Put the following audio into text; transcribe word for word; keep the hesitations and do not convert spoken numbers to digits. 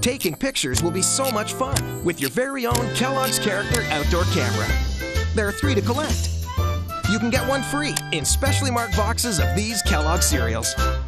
Taking pictures will be so much fun with your very own Kellogg's Character outdoor camera. There are three to collect. You can get one free in specially marked boxes of these Kellogg cereals.